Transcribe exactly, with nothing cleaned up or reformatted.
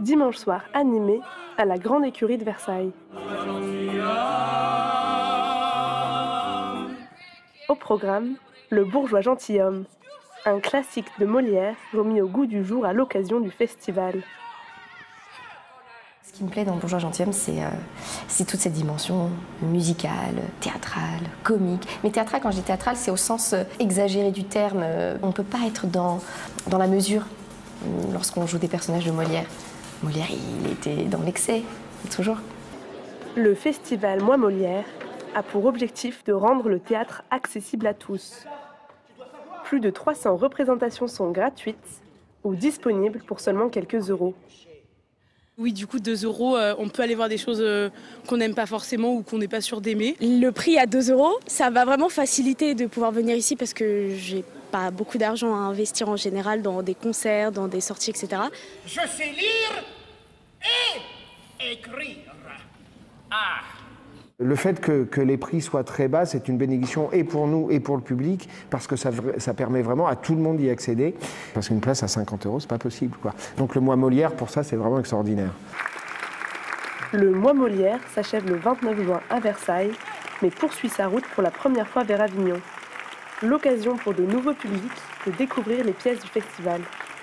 dimanche soir animé à la Grande Écurie de Versailles. Au programme, Le Bourgeois gentilhomme, un classique de Molière remis au goût du jour à l'occasion du festival. Ce qui me plaît dans Le Bourgeois gentilhomme, c'est euh, c'est toute cette dimension musicale, théâtrale, comique. Mais théâtrale, quand je dis théâtrale, c'est au sens euh, exagéré du terme. On ne peut pas être dans, dans la mesure euh, lorsqu'on joue des personnages de Molière. Molière, il était dans l'excès, toujours. Le festival Moi Molière a pour objectif de rendre le théâtre accessible à tous. Plus de trois cents représentations sont gratuites ou disponibles pour seulement quelques euros. Oui, du coup, deux euros, euh, on peut aller voir des choses euh, qu'on n'aime pas forcément ou qu'on n'est pas sûr d'aimer. Le prix à deux euros, ça va vraiment faciliter de pouvoir venir ici parce que j'ai pas beaucoup d'argent à investir en général dans des concerts, dans des sorties, et cetera. Je sais lire et écrire. Ah. Le fait que, que les prix soient très bas, c'est une bénédiction et pour nous et pour le public, parce que ça, ça permet vraiment à tout le monde d'y accéder. Parce qu'une place à cinquante euros, c'est pas possible, quoi. Donc le mois Molière, pour ça, c'est vraiment extraordinaire. Le mois Molière s'achève le vingt-neuf juin à Versailles, mais poursuit sa route pour la première fois vers Avignon. L'occasion pour de nouveaux publics de découvrir les pièces du festival.